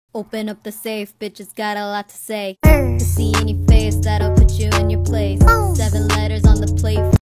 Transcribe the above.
Open up the safe, bitches got a lot to say. To see any